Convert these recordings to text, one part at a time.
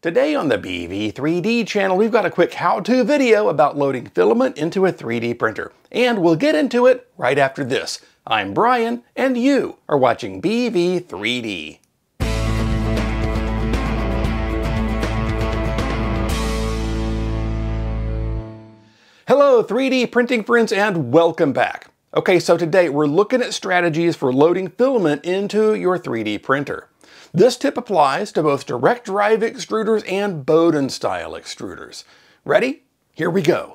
Today on the BV3D channel, we've got a quick how-to video about loading filament into a 3D printer. And we'll get into it right after this. I'm Brian, and you are watching BV3D. Hello 3D printing friends, and welcome back. Okay, so today we're looking at strategies for loading filament into your 3D printer. This tip applies to both direct drive extruders and Bowden-style extruders. Ready? Here we go.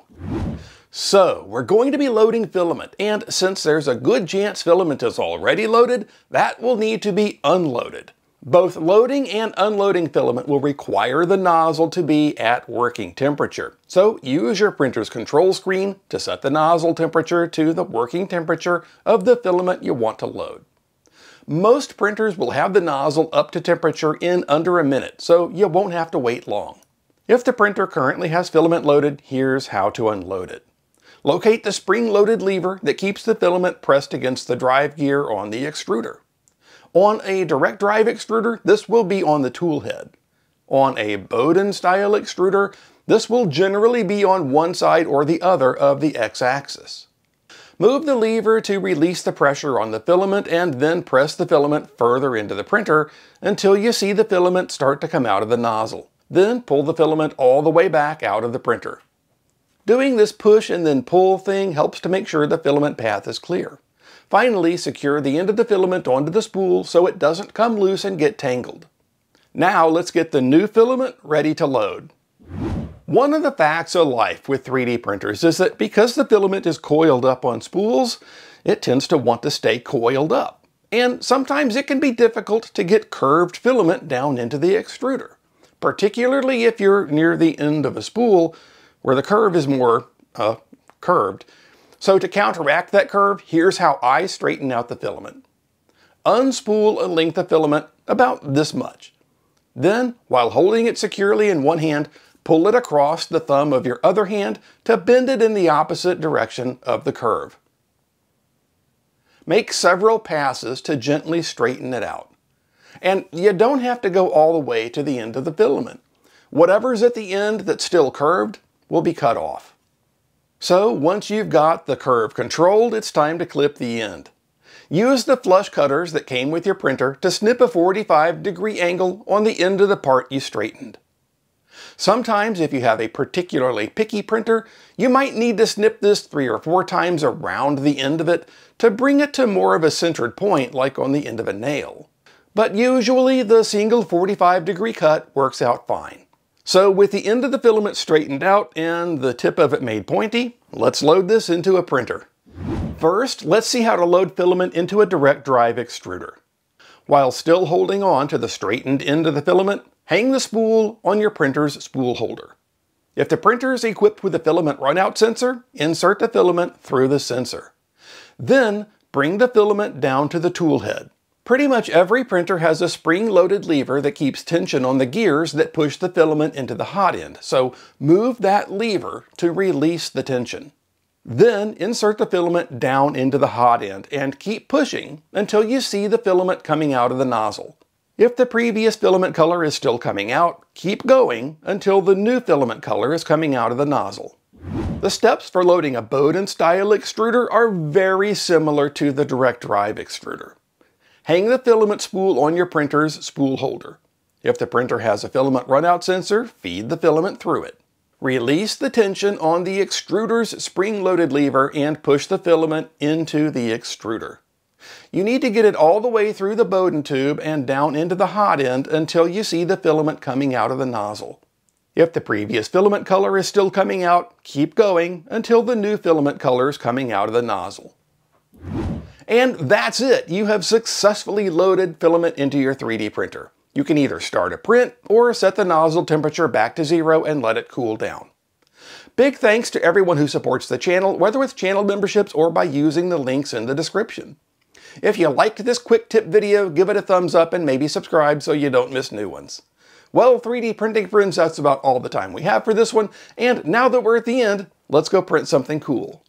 So, we're going to be loading filament, and since there's a good chance filament is already loaded, that will need to be unloaded. Both loading and unloading filament will require the nozzle to be at working temperature. So use your printer's control screen to set the nozzle temperature to the working temperature of the filament you want to load. Most printers will have the nozzle up to temperature in under a minute, so you won't have to wait long. If the printer currently has filament loaded, here's how to unload it. Locate the spring-loaded lever that keeps the filament pressed against the drive gear on the extruder. On a direct drive extruder, this will be on the tool head. On a Bowden-style extruder, this will generally be on one side or the other of the x-axis. Move the lever to release the pressure on the filament and then press the filament further into the printer until you see the filament start to come out of the nozzle. Then pull the filament all the way back out of the printer. Doing this push and then pull thing helps to make sure the filament path is clear. Finally, secure the end of the filament onto the spool so it doesn't come loose and get tangled. Now let's get the new filament ready to load. One of the facts of life with 3D printers is that because the filament is coiled up on spools, it tends to want to stay coiled up. And sometimes it can be difficult to get curved filament down into the extruder, particularly if you're near the end of a spool where the curve is more curved. So to counteract that curve, here's how I straighten out the filament. Unspool a length of filament about this much. Then, while holding it securely in one hand, pull it across the thumb of your other hand to bend it in the opposite direction of the curve. Make several passes to gently straighten it out. And you don't have to go all the way to the end of the filament. Whatever's at the end that's still curved will be cut off. So once you've got the curve controlled, it's time to clip the end. Use the flush cutters that came with your printer to snip a 45-degree angle on the end of the part you straightened. Sometimes, if you have a particularly picky printer, you might need to snip this 3 or 4 times around the end of it to bring it to more of a centered point like on the end of a nail. But usually the single 45-degree cut works out fine. So with the end of the filament straightened out and the tip of it made pointy, let's load this into a printer. First, let's see how to load filament into a direct drive extruder. While still holding on to the straightened end of the filament, hang the spool on your printer's spool holder. If the printer is equipped with a filament runout sensor, insert the filament through the sensor. Then, bring the filament down to the tool head. Pretty much every printer has a spring-loaded lever that keeps tension on the gears that push the filament into the hot end, so move that lever to release the tension. Then, insert the filament down into the hot end and keep pushing until you see the filament coming out of the nozzle. If the previous filament color is still coming out, keep going until the new filament color is coming out of the nozzle. The steps for loading a Bowden-style extruder are very similar to the direct drive extruder. Hang the filament spool on your printer's spool holder. If the printer has a filament runout sensor, feed the filament through it. Release the tension on the extruder's spring-loaded lever and push the filament into the extruder. You need to get it all the way through the Bowden tube and down into the hot end until you see the filament coming out of the nozzle. If the previous filament color is still coming out, keep going until the new filament color is coming out of the nozzle. And that's it! You have successfully loaded filament into your 3D printer. You can either start a print or set the nozzle temperature back to 0 and let it cool down. Big thanks to everyone who supports the channel, whether with channel memberships or by using the links in the description. If you liked this quick tip video, give it a thumbs up and maybe subscribe so you don't miss new ones. Well, 3D printing friends, that's about all the time we have for this one, and now that we're at the end, let's go print something cool.